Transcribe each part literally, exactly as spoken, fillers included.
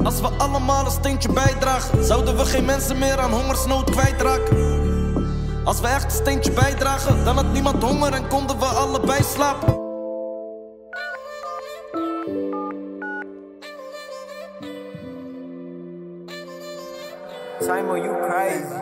Als we allemaal een steentje bijdragen, zouden we geen mensen meer aan hongersnood kwijtraken. Als we echt een steentje bijdragen, dan had niemand honger en konden we allebei slapen. Simon, you crazy.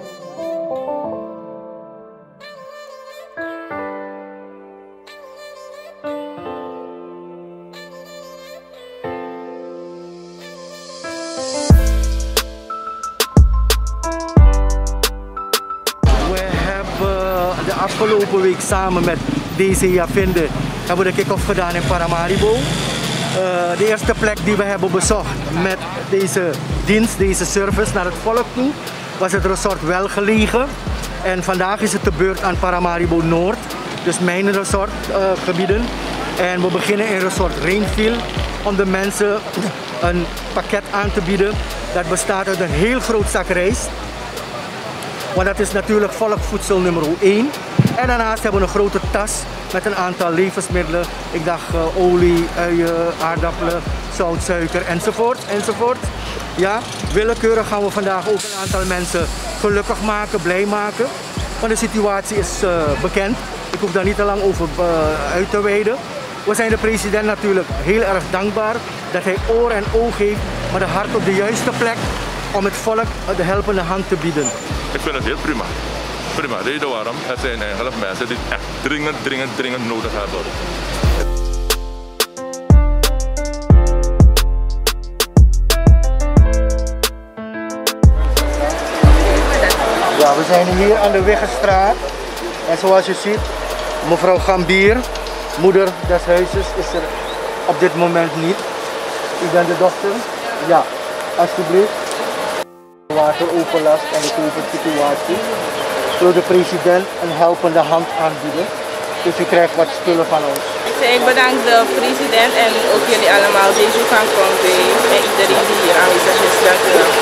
De afgelopen week samen met D C Javinde hebben we de kick-off gedaan in Paramaribo. Uh, de eerste plek die we hebben bezocht met deze dienst, deze service naar het volk toe, was het resort Welgelegen. En vandaag is het de beurt aan Paramaribo Noord, dus mijn resortgebieden. Uh, en we beginnen in resort Rainfield om de mensen een pakket aan te bieden. Dat bestaat uit een heel groot zak rijst. Want dat is natuurlijk volkvoedsel nummer één. En daarnaast hebben we een grote tas met een aantal levensmiddelen. Ik dacht uh, olie, uien, aardappelen, zout, suiker enzovoort, enzovoort. Ja, willekeurig gaan we vandaag ook een aantal mensen gelukkig maken, blij maken. Want de situatie is uh, bekend. Ik hoef daar niet te lang over uh, uit te wijden. We zijn de president natuurlijk heel erg dankbaar dat hij oor en oog heeft, maar de hart op de juiste plek om het volk de helpende hand te bieden. Ik vind het heel prima. Prima, reden waarom. Het zijn eigenlijk mensen die het echt dringend, dringend, dringend nodig hebben. Ja, we zijn hier aan de Wiggenstraat. En zoals je ziet, mevrouw Gambier, moeder des huizes, is er op dit moment niet. U bent de dochter? Ja, alsjeblieft. Wateroverlast en de COVID-situatie wil de president een helpende hand aanbieden. Dus u krijgt wat spullen van ons. Ik bedank de president en ook jullie allemaal die toegang konden en iedereen die hier aanwezig is. Dank u wel.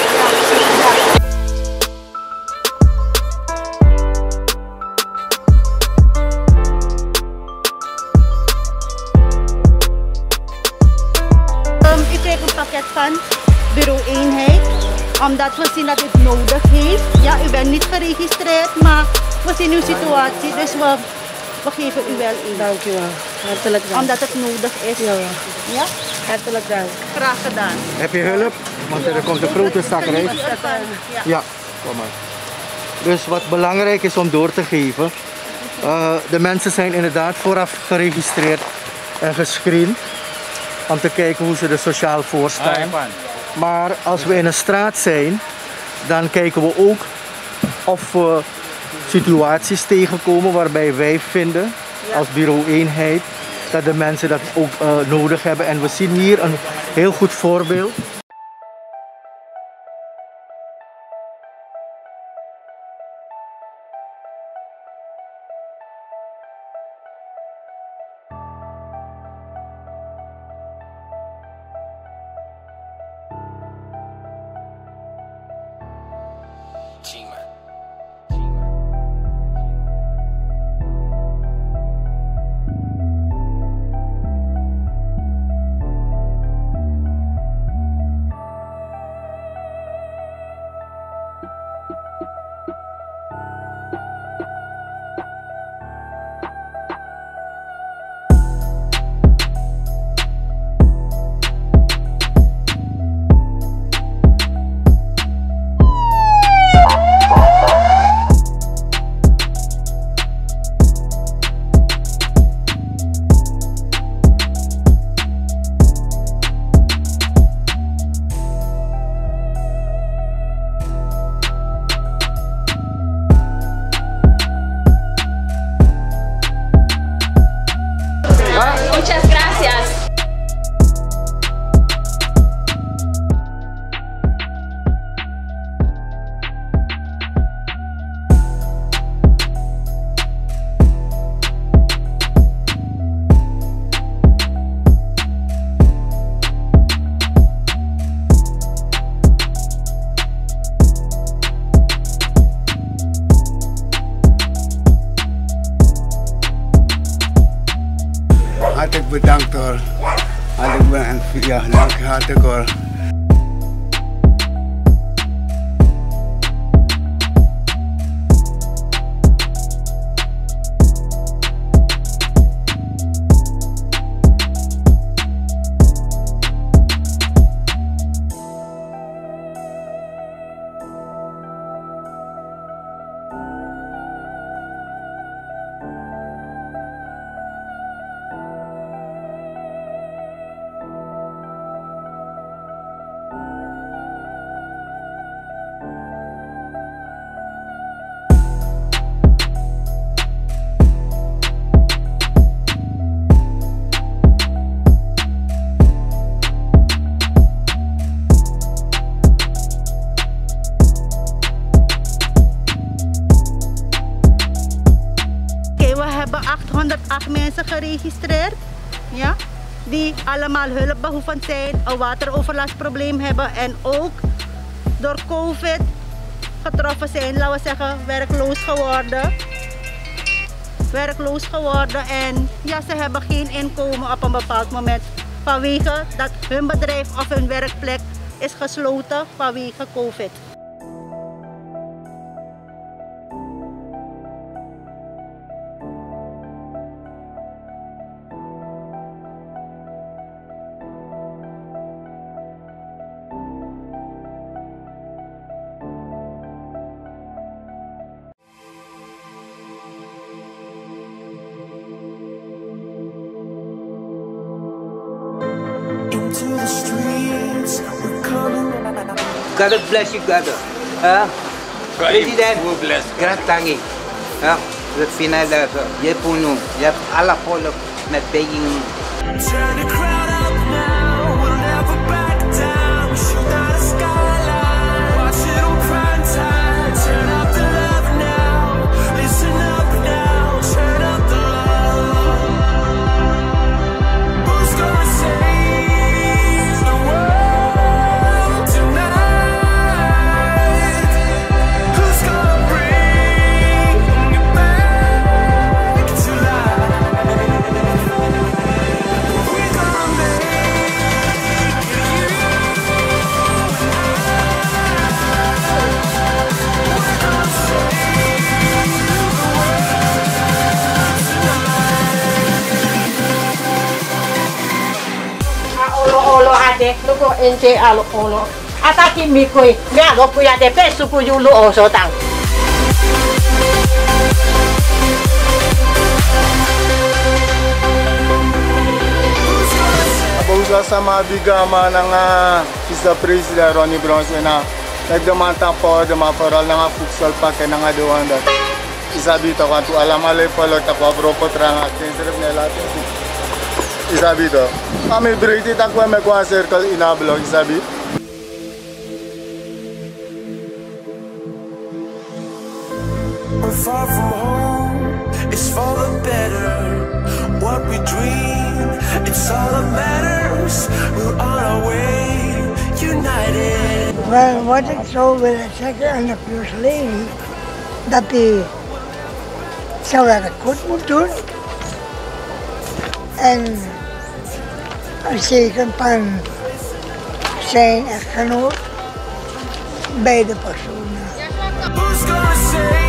Um, ik kreeg een pakket van bureau eenheid. Omdat we zien dat u nodig heeft. Ja, u bent niet geregistreerd, maar we zien uw situatie, dus we, we geven u wel een. Dank u wel. Hartelijk dank. Omdat het nodig is. Ja, ja? Hartelijk dank. Graag gedaan. Heb je hulp? Want er komt een grote zak rijst. Ja. Ja, kom maar. Dus wat belangrijk is om door te geven. Uh, de mensen zijn inderdaad vooraf geregistreerd en gescreend. Om te kijken hoe ze er sociaal voor staan. Maar als we in een straat zijn, dan kijken we ook of we situaties tegenkomen waarbij wij vinden, als bureau-eenheid, dat de mensen dat ook uh, nodig hebben. En we zien hier een heel goed voorbeeld. Hartelijk bedankt hoor. Hartelijk bedankt. Ja, dank je hartelijk hoor. geregistreerd. Ja? Die allemaal hulpbehoevend zijn, een wateroverlastprobleem hebben en ook door COVID getroffen zijn, laten we zeggen, werkloos geworden. Werkloos geworden en ja, ze hebben geen inkomen op een bepaald moment vanwege dat hun bedrijf of hun werkplek is gesloten vanwege COVID. God bless you, God. Uh, President, graag tangi. Uh, we vinden dat je puno, je hebt alle volk met begging. Turn the crowd up now, we'll never back down. Shoot out a skyline, watch it on prime time. Turn up the love now, listen up now, turn up the love. Who's gonna save the world tonight? Who's gonna bring it back to life? We're gonna make it you and I. We're gonna save the Olo olo ade, luko ente alo olo. Ataki mikoi, me alo kuya de pesu kuyu lu oso tang. Pausa sa mga bigama ng uh, vice-president Ronnie Bronson na nagdamantang po de maparal na nga futsal pa kaya nga doon dat. Isabi to kanto alam alay pala takwa bropo trang atin serap na latin. Isabi to. Kami break takwa me kwa circle inablo isabi. We're far from home, it's for the better. What we dream, it's all that matters. We're on our way, united. Well, what ik zo wil zeggen aan de First Lady, dat hij zijn werk goed moet doen. En zeker van zijn echtgenoot, beide personen. Who's gonna say